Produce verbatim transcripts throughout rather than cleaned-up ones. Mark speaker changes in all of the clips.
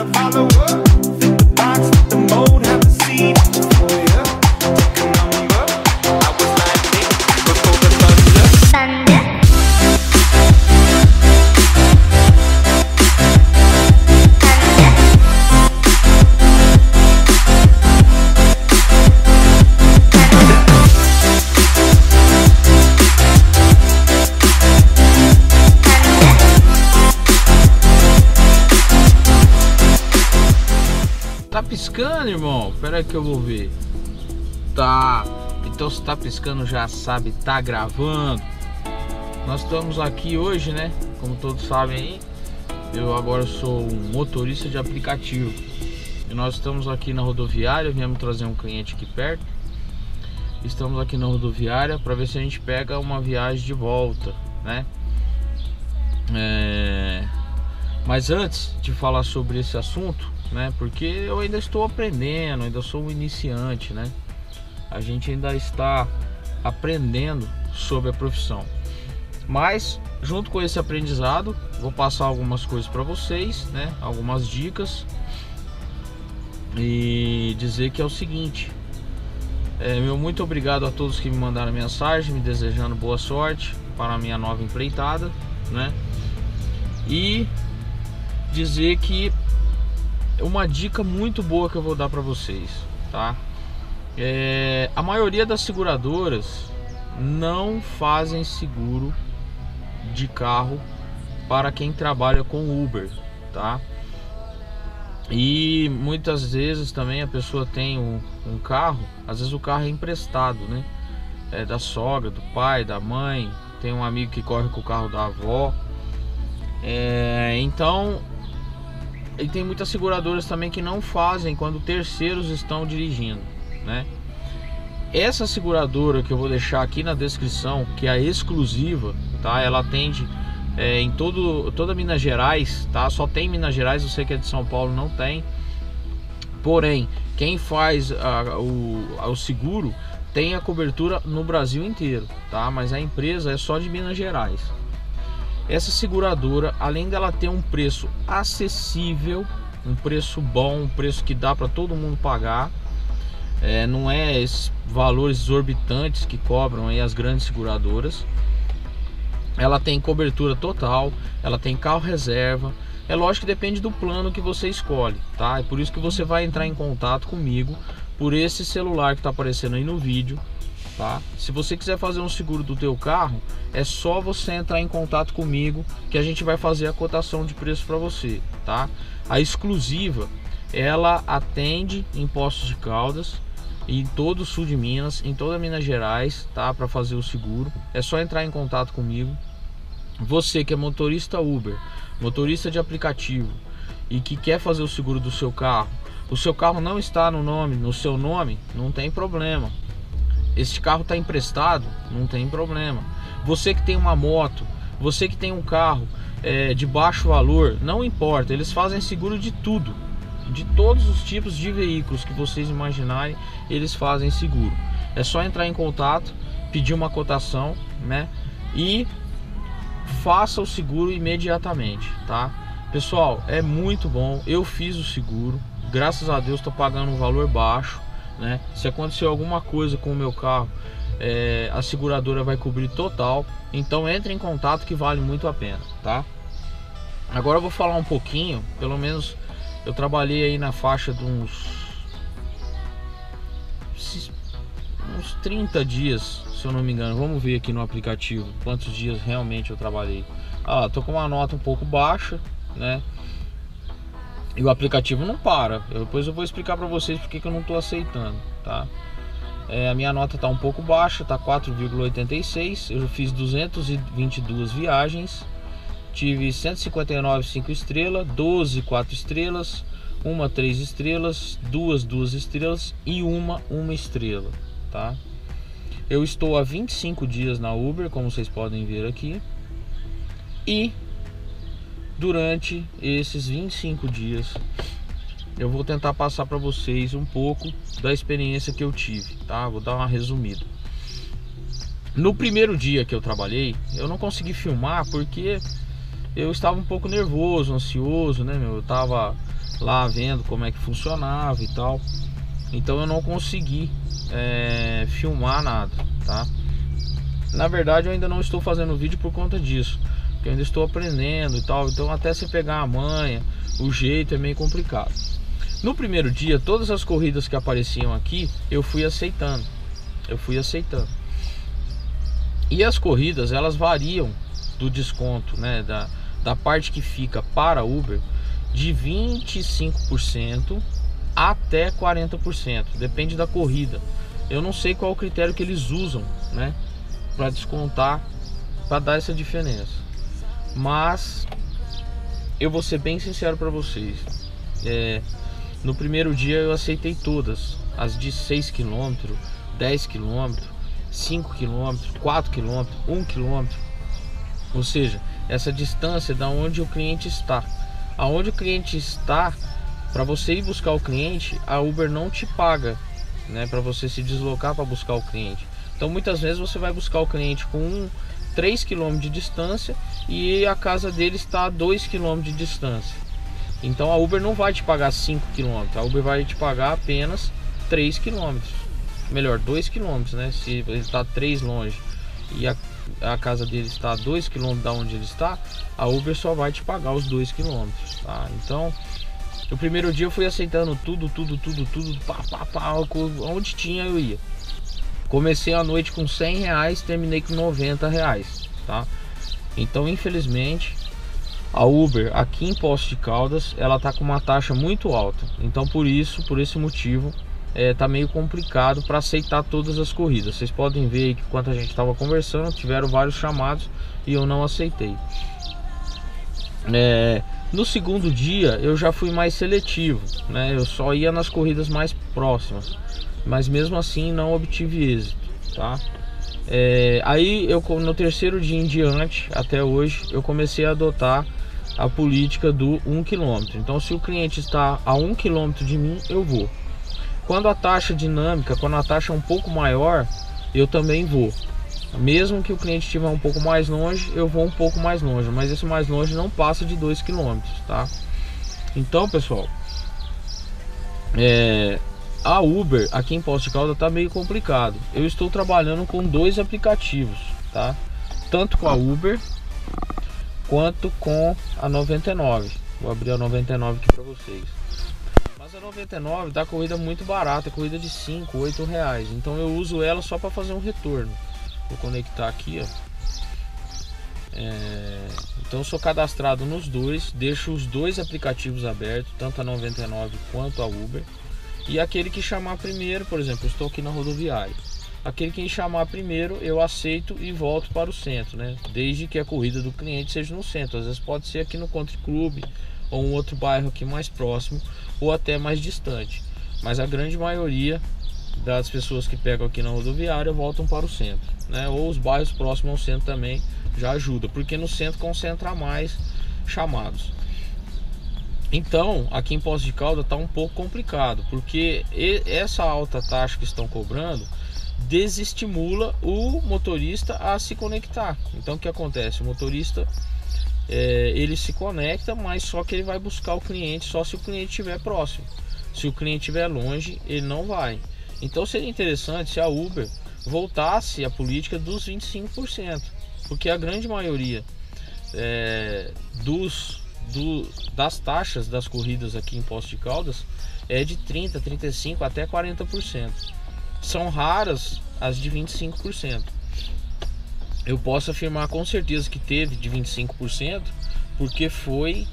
Speaker 1: a follower. Fit the box, fit the mold, have a seat for ya. Take a number. I was lightning before the thunder. Thunder.
Speaker 2: Tá piscando, irmão? Espera aí que eu vou ver. Tá. Então se tá piscando já sabe, tá gravando. Nós estamos aqui hoje, né? Como todos sabem aí, eu agora sou um motorista de aplicativo. E nós estamos aqui na rodoviária, viemos trazer um cliente aqui perto. Estamos aqui na rodoviária para ver se a gente pega uma viagem de volta, né? É... Mas antes de falar sobre esse assunto, né? Porque eu ainda estou aprendendo, ainda sou um iniciante, né? A gente ainda está aprendendo sobre a profissão. Mas junto com esse aprendizado, vou passar algumas coisas para vocês, né? Algumas dicas e dizer que é o seguinte: é, meu muito obrigado a todos que me mandaram mensagem, me desejando boa sorte para a minha nova empreitada, né? E dizer que uma dica muito boa que eu vou dar para vocês, tá? É, a maioria das seguradoras não fazem seguro de carro para quem trabalha com Uber, tá? E muitas vezes também a pessoa tem um, um carro, às vezes o carro é emprestado, né? É da sogra, do pai, da mãe, tem um amigo que corre com o carro da avó. É, então, e tem muitas seguradoras também que não fazem quando terceiros estão dirigindo, né? Essa seguradora que eu vou deixar aqui na descrição, que é a exclusiva, tá? Ela atende é, em todo, toda Minas Gerais, tá? Só tem Minas Gerais, eu sei que é de São Paulo, não tem. Porém, quem faz a, o, o seguro tem a cobertura no Brasil inteiro, tá? Mas a empresa é só de Minas Gerais. Essa seguradora, além dela ter um preço acessível, um preço bom, um preço que dá para todo mundo pagar, é, não é esses valores exorbitantes que cobram aí as grandes seguradoras. Ela tem cobertura total, ela tem carro reserva. É lógico que depende do plano que você escolhe, tá? É por isso que você vai entrar em contato comigo por esse celular que está aparecendo aí no vídeo. Tá? Se você quiser fazer um seguro do teu carro, é só você entrar em contato comigo que a gente vai fazer a cotação de preço para você, tá? A exclusiva, ela atende em Poços de Caldas, em todo o sul de Minas, em toda Minas Gerais, tá? Para fazer o seguro, é só entrar em contato comigo. Você que é motorista Uber, motorista de aplicativo e que quer fazer o seguro do seu carro, o seu carro não está no nome, no seu nome, não tem problema. Este carro está emprestado, não tem problema. Você que tem uma moto, você que tem um carro é, de baixo valor, não importa, eles fazem seguro de tudo, de todos os tipos de veículos que vocês imaginarem, eles fazem seguro. É só entrar em contato, pedir uma cotação, né? E faça o seguro imediatamente, tá? Pessoal, é muito bom. Eu fiz o seguro, graças a Deus estou pagando um valor baixo, né? Se acontecer alguma coisa com o meu carro, é, a seguradora vai cobrir total. Então entre em contato que vale muito a pena, tá? Agora eu vou falar um pouquinho, pelo menos eu trabalhei aí na faixa de uns uns trinta dias, se eu não me engano. Vamos ver aqui no aplicativo quantos dias realmente eu trabalhei. Ah, tô com uma nota um pouco baixa, né? E o aplicativo não para. Eu, depois eu vou explicar para vocês porque que eu não estou aceitando, tá? É, a minha nota está um pouco baixa, tá quatro vírgula oitenta e seis. Eu fiz duzentas e vinte e duas viagens, tive cento e cinquenta e nove cinco estrelas, doze quatro estrelas, uma três estrelas, duas duas estrelas e uma uma estrela, tá? Eu estou há vinte e cinco dias na Uber, como vocês podem ver aqui. E durante esses vinte e cinco dias eu vou tentar passar para vocês um pouco da experiência que eu tive, tá? Vou dar uma resumida. No primeiro dia que eu trabalhei, eu não consegui filmar porque eu estava um pouco nervoso, ansioso, né, meu? Eu tava lá vendo como é que funcionava e tal. Então eu não consegui é, filmar nada, tá? Na verdade eu ainda não estou fazendo vídeo por conta disso, porque eu ainda estou aprendendo e tal. Então até se pegar a manha, o jeito é meio complicado. No primeiro dia, todas as corridas que apareciam aqui, eu fui aceitando. Eu fui aceitando. E as corridas, elas variam do desconto, né, da, da parte que fica para Uber, de vinte e cinco por cento até quarenta por cento, depende da corrida. Eu não sei qual é o critério que eles usam, né, para descontar, para dar essa diferença. Mas eu vou ser bem sincero para vocês, é, no primeiro dia eu aceitei todas, as de seis quilômetros, dez quilômetros, cinco quilômetros, quatro quilômetros, um quilômetro. Ou seja, essa distância da onde o cliente está. Aonde o cliente está, para você ir buscar o cliente, a Uber não te paga, né, para você se deslocar para buscar o cliente. Então muitas vezes você vai buscar o cliente com um, três quilômetros de distância e a casa dele está a dois quilômetros de distância. Então a Uber não vai te pagar cinco quilômetros, a Uber vai te pagar apenas três quilômetros. Melhor, dois quilômetros, né? Se ele está três longe e a, a casa dele está a dois quilômetros da onde ele está, a Uber só vai te pagar os dois quilômetros, tá? Então, o primeiro dia eu fui aceitando tudo, tudo, tudo, tudo, pá, pá, pá, onde tinha eu ia. Comecei a noite com cem reais, terminei com noventa reais, tá? Então, infelizmente, a Uber aqui em Poços de Caldas, ela tá com uma taxa muito alta. Então, por isso, por esse motivo, É, tá meio complicado para aceitar todas as corridas. Vocês podem ver que enquanto a gente estava conversando, tiveram vários chamados e eu não aceitei. É, no segundo dia eu já fui mais seletivo, né? Eu só ia nas corridas mais próximas, mas mesmo assim não obtive êxito, tá? É, aí eu, no terceiro dia em diante, até hoje, eu comecei a adotar a política do um quilômetro. Então, se o cliente está a um quilômetro de mim, eu vou. Quando a taxa dinâmica, quando a taxa é um pouco maior, eu também vou. Mesmo que o cliente estiver um pouco mais longe, eu vou um pouco mais longe. Mas esse mais longe não passa de dois quilômetros, tá? Então, pessoal, é, a Uber aqui em Poços de Caldas tá meio complicado. Eu estou trabalhando com dois aplicativos, tá? Tanto com a Uber quanto com a noventa e nove. Vou abrir a noventa e nove aqui para vocês. Mas a noventa e nove dá corrida muito barata, corrida de cinco, oito reais. Então eu uso ela só para fazer um retorno. Vou conectar aqui, ó. É... Então eu sou cadastrado nos dois, deixo os dois aplicativos abertos, tanto a noventa e nove quanto a Uber. E aquele que chamar primeiro, por exemplo, eu estou aqui na rodoviária. Aquele que chamar primeiro eu aceito e volto para o centro, né? Desde que a corrida do cliente seja no centro. Às vezes pode ser aqui no Country Club ou um outro bairro aqui mais próximo ou até mais distante. Mas a grande maioria das pessoas que pegam aqui na rodoviária voltam para o centro, né? Ou os bairros próximos ao centro também já ajuda, porque no centro concentra mais chamados. Então, aqui em Poços de Caldas está um pouco complicado, porque essa alta taxa que estão cobrando desestimula o motorista a se conectar. Então, o que acontece? O motorista é, ele se conecta, mas só que ele vai buscar o cliente só se o cliente estiver próximo. Se o cliente estiver longe, ele não vai. Então, seria interessante se a Uber voltasse à política dos vinte e cinco por cento, porque a grande maioria é, dos Do, das taxas das corridas aqui em Poços de Caldas é de trinta, trinta e cinco até quarenta por cento. São raras as de vinte e cinco por cento. Eu posso afirmar com certeza que teve de vinte e cinco por cento, porque foi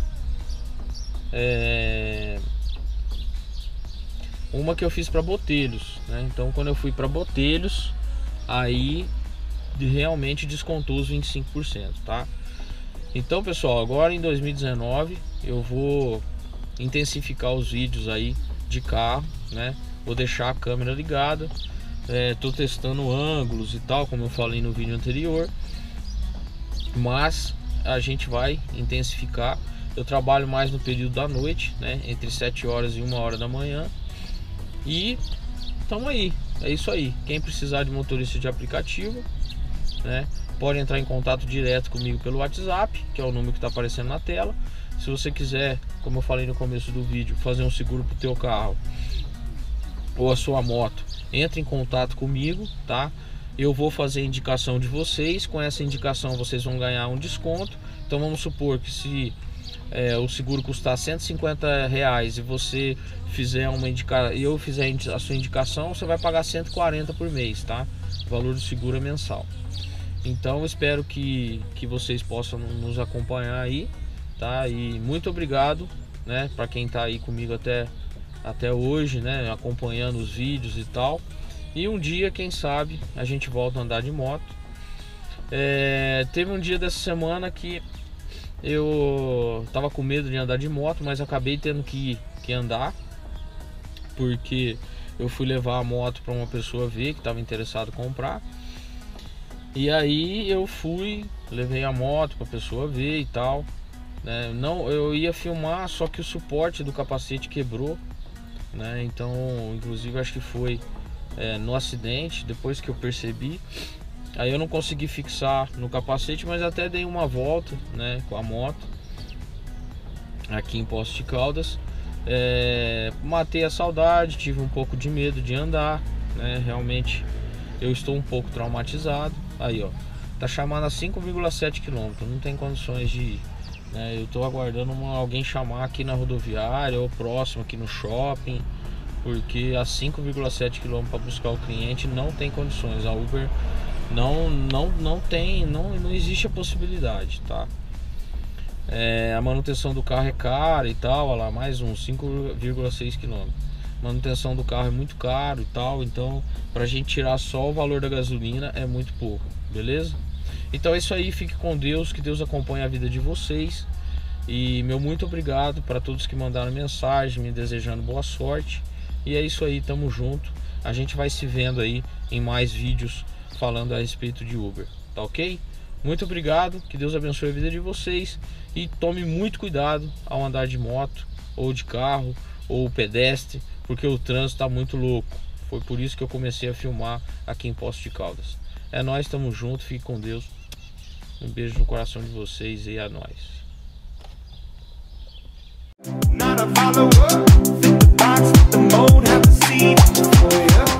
Speaker 2: é, uma que eu fiz para Botelhos, né? Então, quando eu fui para Botelhos, aí realmente descontou os vinte e cinco por cento, tá? Então, pessoal, agora em dois mil e dezenove eu vou intensificar os vídeos aí de carro, né? Vou deixar a câmera ligada, é, tô testando ângulos e tal, como eu falei no vídeo anterior, mas a gente vai intensificar. Eu trabalho mais no período da noite, né? Entre sete horas e uma hora da manhã. E tamo aí, é isso aí. Quem precisar de motorista de aplicativo, né? pode entrar em contato direto comigo pelo WhatsApp, que é o número que está aparecendo na tela. Se você quiser, como eu falei no começo do vídeo, fazer um seguro para o teu carro ou a sua moto, entre em contato comigo, tá? Eu vou fazer a indicação de vocês. Com essa indicação vocês vão ganhar um desconto. Então vamos supor que se é, o seguro custar cento e cinquenta reais e você fizer uma indicação, eu fizer a sua indicação, você vai pagar cento e quarenta por mês, tá? O valor do seguro é mensal. Então eu espero que, que vocês possam nos acompanhar aí, tá? E muito obrigado, né, para quem tá aí comigo até, até hoje, né, acompanhando os vídeos e tal. E um dia, quem sabe, a gente volta a andar de moto. É, teve um dia dessa semana que eu tava com medo de andar de moto, mas acabei tendo que, que andar, porque eu fui levar a moto para uma pessoa ver que estava interessado em comprar. E aí eu fui, levei a moto para a pessoa ver e tal, né? Não, eu ia filmar, só que o suporte do capacete quebrou, né? Então, inclusive, acho que foi é, no acidente, depois que eu percebi. Aí eu não consegui fixar no capacete, mas até dei uma volta, né, com a moto aqui em Poços de Caldas. É, matei a saudade, tive um pouco de medo de andar, né? Realmente eu estou um pouco traumatizado. Aí, ó, tá chamando a cinco vírgula sete quilômetros, não tem condições de ir, né? Eu tô aguardando uma, alguém chamar aqui na rodoviária ou próximo aqui no shopping, porque a cinco vírgula sete quilômetros para buscar o cliente não tem condições. A Uber não não não tem, não não existe a possibilidade, tá? É, a manutenção do carro é cara e tal, olha lá, mais um cinco vírgula seis quilômetros. Manutenção do carro é muito caro e tal, então pra gente tirar só o valor da gasolina é muito pouco, beleza? Então é isso aí, fique com Deus, que Deus acompanhe a vida de vocês. E meu muito obrigado para todos que mandaram mensagem me desejando boa sorte. E é isso aí, tamo junto. A gente vai se vendo aí em mais vídeos falando a respeito de Uber, tá ok? Muito obrigado, que Deus abençoe a vida de vocês. E tome muito cuidado ao andar de moto, ou de carro, ou pedestre, porque o trânsito tá muito louco. Foi por isso que eu comecei a filmar aqui em Poços de Caldas. É nóis, tamo junto, fique com Deus. Um beijo no coração de vocês e é nóis.
Speaker 1: Not a follower, fit the box, fit the mold, have a seat for ya.